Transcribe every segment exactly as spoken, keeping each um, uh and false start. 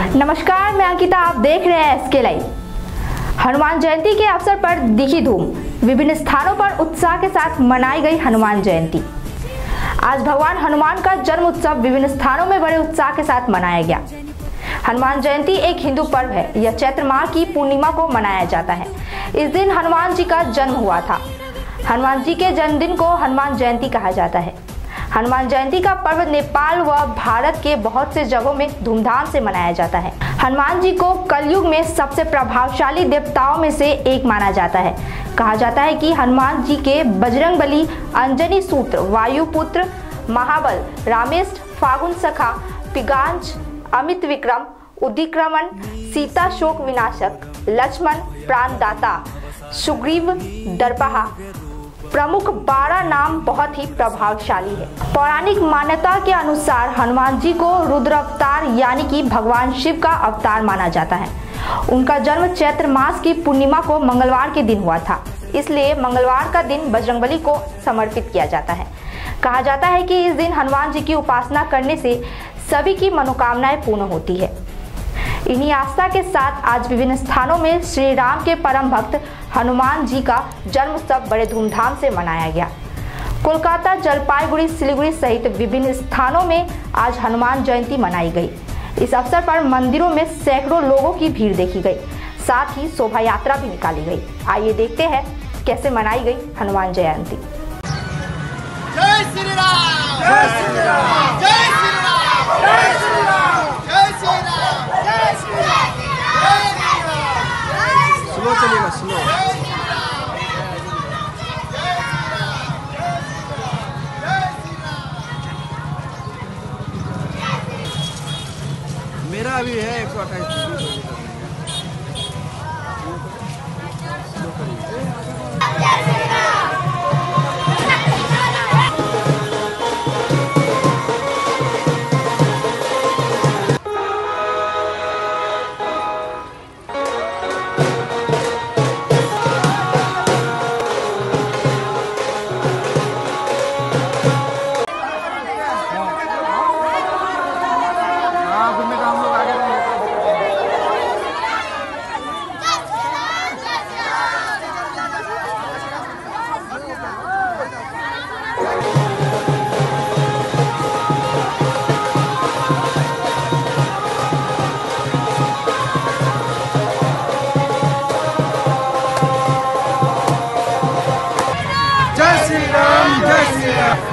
नमस्कार, मैं अंकिता, आप देख रहे हैं एसके लाइव। हनुमान जयंती के अवसर पर दिखी धूम। विभिन्न स्थानों पर उत्साह के साथ मनाई गई हनुमान जयंती। आज भगवान हनुमान का जन्म उत्सव विभिन्न स्थानों में बड़े उत्साह के साथ मनाया गया। हनुमान जयंती एक हिंदू पर्व है। यह चैत्र माह की पूर्णिमा को मनाया जाता है। इस दिन हनुमान जी का जन्म हुआ था। हनुमान जी के जन्मदिन को हनुमान जयंती कहा जाता है। हनुमान जयंती का पर्व नेपाल व भारत के बहुत से जगहों में धूमधाम से मनाया जाता है। हनुमान जी को कलयुग में सबसे प्रभावशाली देवताओं में से एक माना जाता है। कहा जाता है कि हनुमान जी के बजरंगबली, अंजनी सूत्र, वायुपुत्र, महाबल, रामेष्ट, फागुन सखा, पिगांच, अमित विक्रम, उदिक्रमण, सीता शोक विनाशक, लक्ष्मण प्राणदाता, सुग्रीव दर्पहा प्रमुख बारह नाम बहुत ही प्रभावशाली है। पौराणिक मान्यता के अनुसार हनुमान जी को रुद्र अवतार यानी कि भगवान शिव का अवतार माना जाता है। उनका जन्म चैत्र मास की पूर्णिमा को मंगलवार के दिन हुआ था, इसलिए मंगलवार का दिन बजरंगबली को समर्पित किया जाता है। कहा जाता है कि इस दिन हनुमान जी की उपासना करने से सभी की मनोकामनाएं पूर्ण होती है। इन्हीं आस्था के साथ आज विभिन्न स्थानों में श्री राम के परम भक्त हनुमान जी का जन्म उत्सव बड़े धूमधाम से मनाया गया। कोलकाता, जलपाईगुड़ी, सिलीगुड़ी सहित विभिन्न स्थानों में आज हनुमान जयंती मनाई गई। इस अवसर पर मंदिरों में सैकड़ों लोगों की भीड़ देखी गई। साथ ही शोभा यात्रा भी निकाली गई। आइए देखते हैं कैसे मनाई गई हनुमान जयंती। जय श्री राम, जय श्री राम, जय श्री राम, जय श्री राम, जय श्री राम, जय श्री राम, जय श्री राम। स्लो चलेगा, स्लो। मेरा अभी है एक सौ अट्ठाईस। जय श्री राम, जय Shri Ram.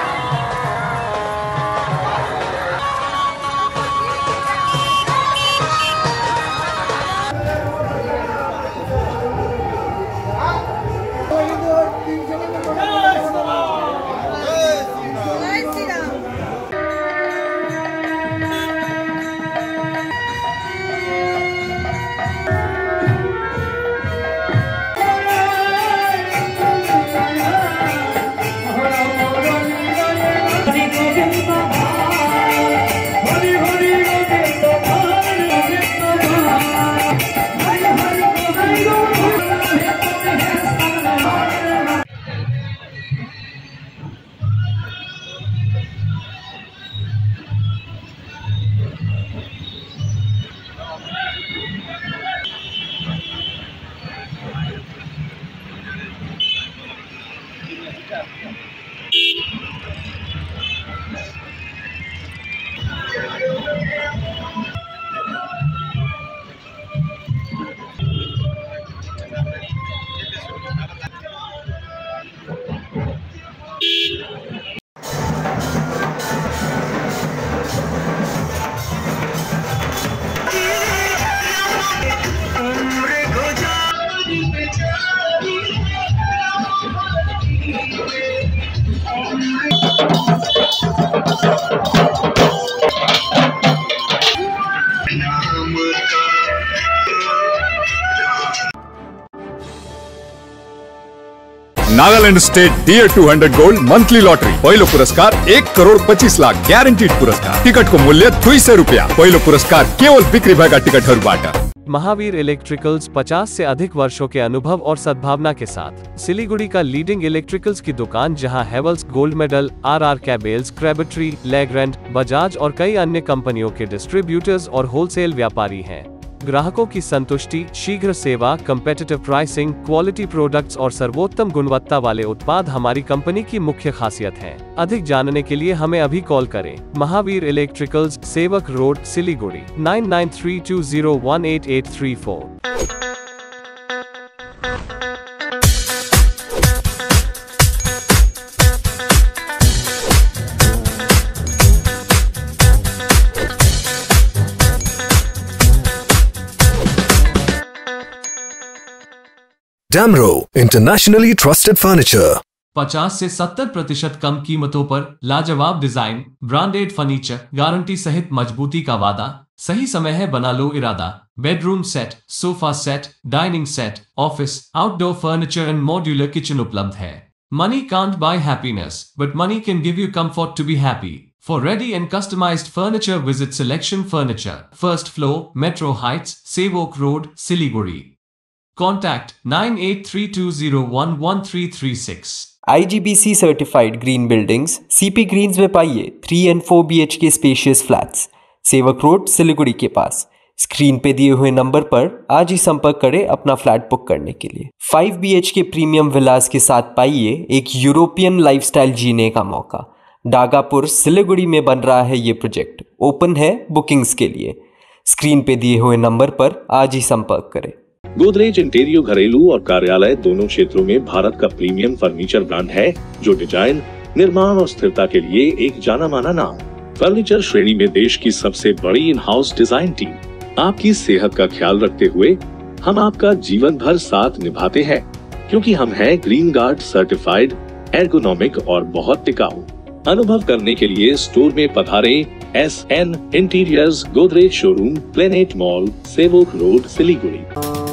Nagaland state dear two hundred gold monthly lottery पहिलो पुरस्कार एक करोड़ पच्चीस लाख ग्यारेन्टीड पुरस्कार। टिकट को मूल्य दुई सय रुपियाँ। पहिलो पुरस्कार केवल बिक्री भएका टिकटहरूबाट। महावीर इलेक्ट्रिकल्स पचास से अधिक वर्षों के अनुभव और सद्भावना के साथ सिलीगुड़ी का लीडिंग इलेक्ट्रिकल्स की दुकान, जहां Havells gold medal, R R cables, Crabtree, Legrand, Bajaj और कई अन्य कंपनियों के डिस्ट्रीब्यूटर्स और होलसेल व्यापारी हैं। ग्राहकों की संतुष्टि, शीघ्र सेवा, कम्पेटिटिव प्राइसिंग, क्वालिटी प्रोडक्ट्स और सर्वोत्तम गुणवत्ता वाले उत्पाद हमारी कंपनी की मुख्य खासियत हैं। अधिक जानने के लिए हमें अभी कॉल करें। Mahavir electricals, Sevoke road, Siliguri, nine nine three two zero one eight eight three four. Damro, internationally trusted furniture. पचास से सत्तर प्रतिशत कम कीमतों पर लाजवाब डिजाइन, ब्रांडेड फर्नीचर, गारंटी सहित मजबूती का वादा। सही समय है, बना लो इरादा। Bedroom set, sofa set, dining set, office, outdoor furniture and modular kitchen उपलब्ध है। Money can't buy happiness, but money can give you comfort to be happy. For ready and customized furniture, visit Selection Furniture, first floor, Metro Heights, Sevok Road, Siliguri. Contact nine eight three two zero one one three three six. I G B C certified green buildings, C P Greens में पाइए three and four B H K spacious flats, Sevoke road, Siliguri के पास। Screen पे दिए हुए number पर आज ही संपर्क करें अपना फ्लैट बुक करने के लिए। Five B H K premium villas के साथ पाइए एक यूरोपियन लाइफस्टाइल जीने का मौका। डागापुर, सिलीगुड़ी में बन रहा है ये प्रोजेक्ट। ओपन है बुकिंग्स के लिए। स्क्रीन पे दिए हुए नंबर पर आज ही संपर्क करें। गोदरेज इंटीरियो घरेलू और कार्यालय दोनों क्षेत्रों में भारत का प्रीमियम फर्नीचर ब्रांड है, जो डिजाइन, निर्माण और स्थिरता के लिए एक जाना माना नाम। फर्नीचर श्रेणी में देश की सबसे बड़ी इन हाउस डिजाइन टीम। आपकी सेहत का ख्याल रखते हुए हम आपका जीवन भर साथ निभाते हैं, क्योंकि हम हैं ग्रीन गार्ड सर्टिफाइड, एर्गोनॉमिक और बहुत टिकाऊ। अनुभव करने के लिए स्टोर में पधारें। S N interiors, Godrej showroom, Planet Mall, Sevoke road, Siliguri.